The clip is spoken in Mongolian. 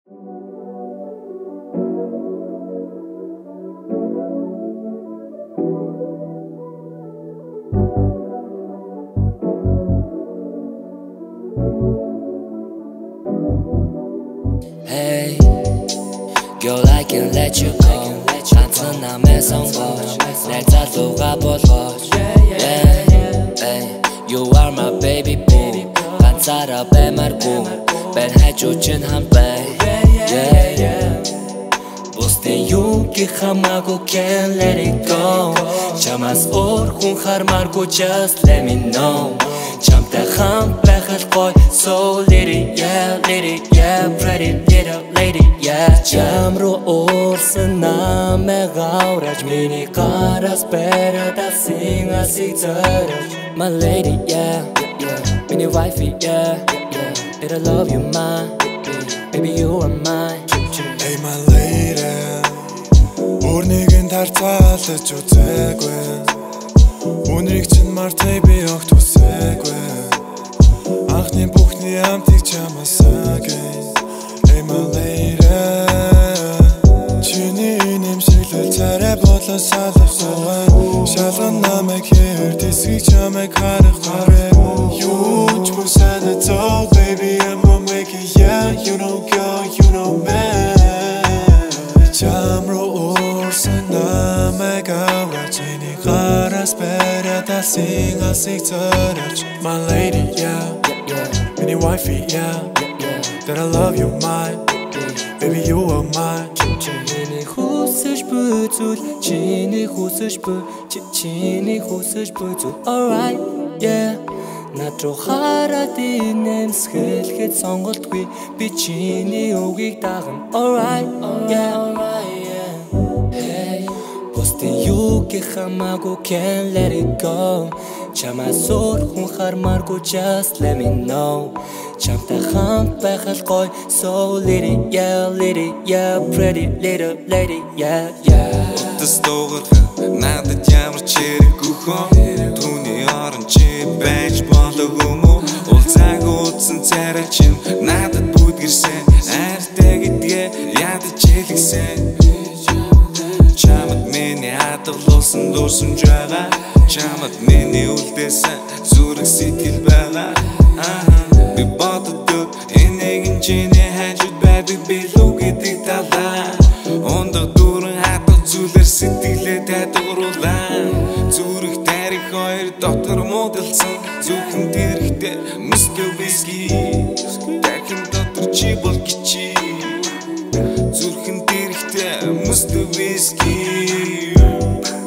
Hey, girl, I can let you go. Ганцхан намайг сонгооч, найзаа лугаа болгооч. Hey, you are my baby boo. Ганцаараа баймаргүй, байн хажуу чинь хамбай. Бусдын юуг хамаагүй can't let it go. Чамаас өөр хүн хармааргүй just let me know. Чамтай хам байхад гоё so lady yeah pretty little lady yeah. Чам руу уурсан намайг авраж миний гараас бариад алсын асыг зориулж my lady yeah миний wifey yeah that I love you mine baby you are mine. Hey my lady өөр нэгэн тарцаалж үзээгүй Үнрийг чинь мартay би огт үсээгүй Анхны бүхний амтыг чамаас агай Hey my lady Чиний нэмшиглэл царай болоо салахсуан Шалган намайг хэр тэсгийг чамайг харах харэ Юу ч мөн санацоо baby I'm gonna make it yeah you know girl you know man Чам руу уурсан намайг авраж Миний гараас бариад алсын асыг зориулж My lady yeah Миний wifey yeah That I love you mine Baby you are mine Чиний хүсэж буй зүйл чиний хүсэж буй чиний хүсэж буй зүйл alright yeah над руу хараад нэмсгэлэхэд сонголтгүй би чиний үгийг дагна alright yeah hey бусдын юуг хамаагүй can't let it go чамаас өөр хүн хармааргүй just let me know чамтай хамт байхад гоё so lady yeah pretty little lady yeah Утас дуугарга надад ямар чирэг өгөн түүний орон чи байж болоогүй мó Улцааг уудсан царай чим надад бүдгэрсэн Айртай гэдгээ ядаж хэлгсэн Чамд миний хадгалуулсан дурсамж байгаа Чамд миний үлдээсэн зүрх сэтгэл байгаа Би боддог энэ нэгэн чиний хажууд байдаг билүү гэдэг талаа Ундаг дүүрэн хатгал зүйлэр сэтгэлээ тайдгаруулаа Зүрх тарих хоёр дотор муудалсан Зүрхэн дэрхтээ мөстө виски Дахин дотор чи бол гिची Зүрхэн дэрхтээ мөстө виски